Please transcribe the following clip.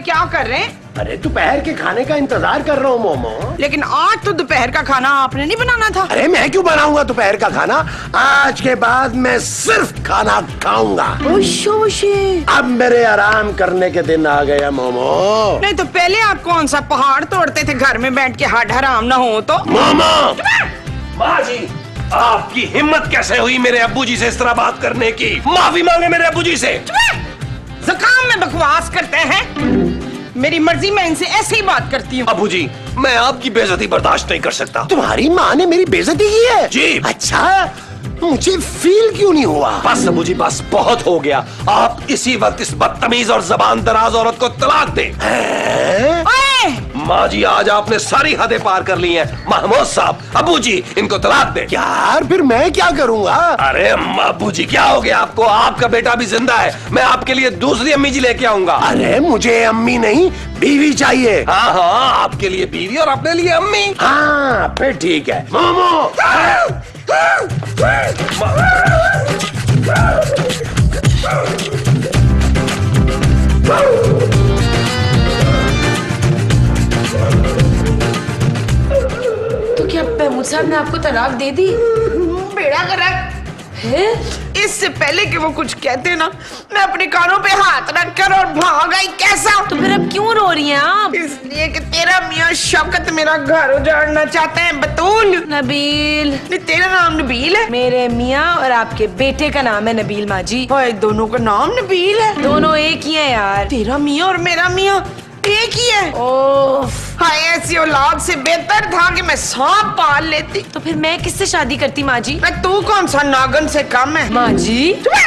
क्या कर रहे हैं? अरे दोपहर के खाने का इंतजार कर रहा हूँ मोमो। लेकिन आज तो दोपहर का खाना आपने नहीं बनाना था। अरे मैं क्यों बनाऊंगा दोपहर का खाना? आज के बाद मैं सिर्फ खाना खाऊंगा। अब मेरे आराम करने के दिन आ गया मोमो। नहीं तो पहले आप कौन सा पहाड़ तोड़ते थे घर में बैठ के, हाथ हराम ना हो तो। मोमो, माँ जी आपकी हिम्मत कैसे हुई मेरे अब्बू जी से इस तरह बात करने की? माफी मांगे मेरे अब्बू जी से। ज़ुकाम में बकवास करते हैं। मेरी मर्जी, मैं इनसे ऐसे ही बात करती हूँ। अब्बू जी मैं आपकी बेइज्जती बर्दाश्त नहीं कर सकता। तुम्हारी माँ ने मेरी बेइज्जती की है? जी। अच्छा, मुझे फील क्यों नहीं हुआ? बस अब्बू जी बस, बहुत हो गया। आप इसी वक्त इस बदतमीज और जबान दराज औरत को तलाक दें। माँ जी आज आपने सारी हदें पार कर ली हैं। महमूद साहब, अब्बू जी इनको तलाक दें। यार फिर मैं क्या करूँगा? अरे अब्बू जी क्या हो गया आपको? आपका बेटा भी जिंदा है। मैं आपके लिए दूसरी अम्मी जी लेके आऊंगा। अरे मुझे अम्मी नहीं, बीवी चाहिए। हाँ हाँ, आपके लिए बीवी और अपने लिए अम्मी। हाँ फिर ठीक है। मोमो तो क्या महमूद साहब ने आपको तलाक दे दी? बेड़ा गर्क है? इससे पहले कि वो कुछ कहते ना, मैं अपने कानों पे हाथ रखकर और भाग गई। कैसा? तो फिर अब क्यों रो रही हैं आप? इसलिए कि तेरा मियाँ शौकत मेरा घर उजाड़ना चाहते हैं। बतूल। नबील। नहीं, तेरा नाम नबील है? मेरे मियाँ और आपके बेटे का नाम है नबील माँ जी। भाई दोनों का नाम नबील है? दोनों एक ही है यार। तेरा मियाँ और मेरा मियाँ एक ही है? ओह, हाय, ऐसी औलाद से बेहतर था कि मैं सांप पाल लेती। तो फिर मैं किससे शादी करती माँ जी? मैं तू कौन सा नागन से कम है? माँ जी